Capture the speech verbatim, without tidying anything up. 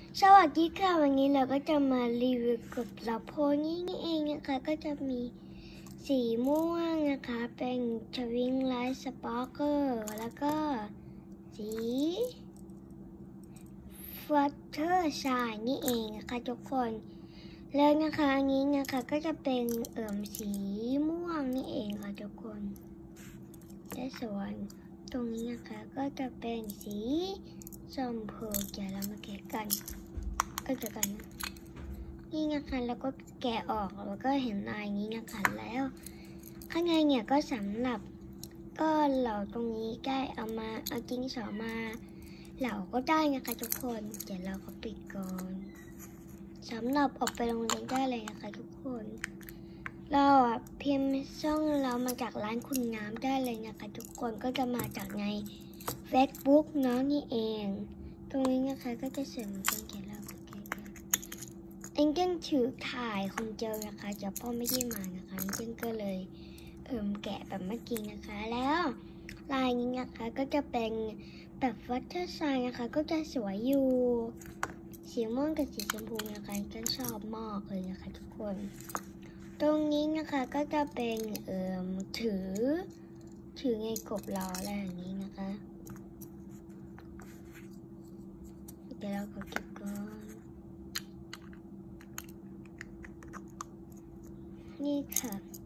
สวัสดีค่ะวันนี้เราก็จะมารีวิวกับลาโพนี่นี่เองนะคะก็จะมีสีม่วงนะคะเป็นชวิงไลท์สปาร์เกอร์แล้วก็สีฟัตเตอร์ชายนี่เองนะคะทุกคนแล้วนะคะอันนี้นะคะก็จะเป็นเอ่มสีม่วงนี่เองค่ะทุกคนและส่วนตรงนี้นะคะก็จะเป็นสีชมพูเดี๋ยวเรามาแกะกันก็จะกันนะนี่นะคะแล้วก็แกะออกแล้วก็เห็นลายนี้นะคะแล้วข้างในเนี่ยก็สำหรับก็เหล่าตรงนี้ได้เอามาเอาจิ้งสอมาเหล่าก็ได้นะคะทุกคนเดี๋ยวเราก็ปิดก่อนสำหรับออกไปโรงเรียนได้เลยนะคะทุกคนเราอ่ะพิมพ์ช่องเรามาจากร้านคุณน้ำได้เลยนะคะทุกคนก็จะมาจากใน Facebook เนาะนี่เองตรงนี้นะคะก็จะเสริมกันแกะเราเอ็งเกิ้งถือถ่ายคนเจอนะคะจะพ่อไม่ได้มานะคะเอ็งเกิ้งก็เลยเอิ่มแกะแบบเมื่อกี้นะคะแล้วลายนี้นะคะก็จะเป็นแบบวัตเตอร์ไซน์นะคะก็จะสวยอยู่สีม่วงกับสีชมพูนะคะเอ็งเกิ้งชอบมากเลยนะคะทุกคนตรงนี้นะคะก็จะเป็นเอิ่มถือถือไงกบล้ออะไรอย่างนี้นะคะเดี๋ยวเราขอเก็บก่อนนี่ค่ะ